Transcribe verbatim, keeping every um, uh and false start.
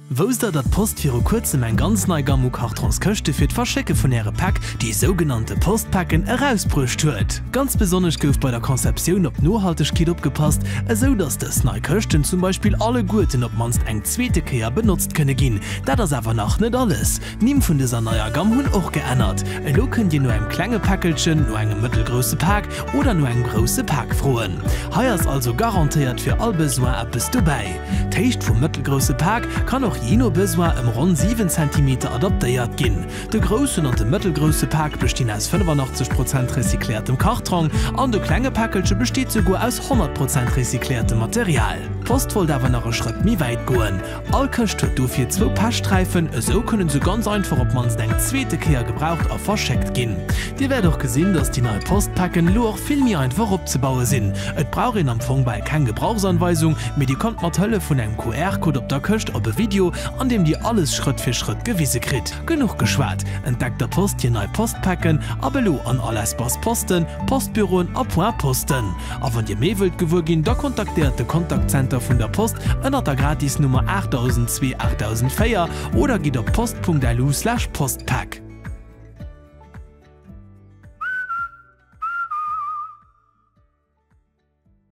Wos da dat Post fir kurzem en ganz nei Gammokartons köchte fir d' Verschecke vun Äre Pack, die sogenannte Postpacken herausbrucht huet. Ganz besonders gouf bei der Konzeption op Nohaltegkeet opgepasst, eso dats des nei Köchten zum Beispiel alle Gurten op manst eng zweete Keer benutzt könne ginn. Dat ass awer nach net alles. Nim vun dieser neuer Gam hunn och geändert. Lo könnt Di nur eng klenge Packelchen, no engem mittelgrosse Pack oder nur eng grosse Pack froen. Heiers also garantiert fir all Besoin appes dabei. Teicht vum mittelgrosse Pack kann auch jeno Besoin im rund sieben Zentimeter adaptiert ginn. De grossen und de mittelgrosse Pack bestehen aus fünfundachtzig Prozent recyceltem Karton, an de klenge Packelsche besteht sogar aus hundert Prozent recyceltem Material. Post wollt aber noch einen Schritt mi weit goen. All köcht huet dofir zwei Passstreifen, so können sie ganz einfach, ob mans denkt zweite Kehr gebraucht a verscheckt ginn. Dir wär doch gesinn, dass die neue Postpacken lo auch viel mehr einfach opzebauen sind. Et braucht in am Fong bei kein Gebrauchsanweisung, mir die kommt mat Hölle von einem Q R-Code op der Köcht op e Video, an dem die alles Schritt für Schritt gewisse krit. Genug geschwart, entdeckt der Post hier neue Postpacken, aber lo an alles Post Posten, Postbüroen a Point Posten. A wenn ihr mehr wollt gewur gin, da kontaktiert de Kontaktcenter von der Post ënner der Gratisnummer acht zwei acht vier oder geht op post punkt l u slash postpack.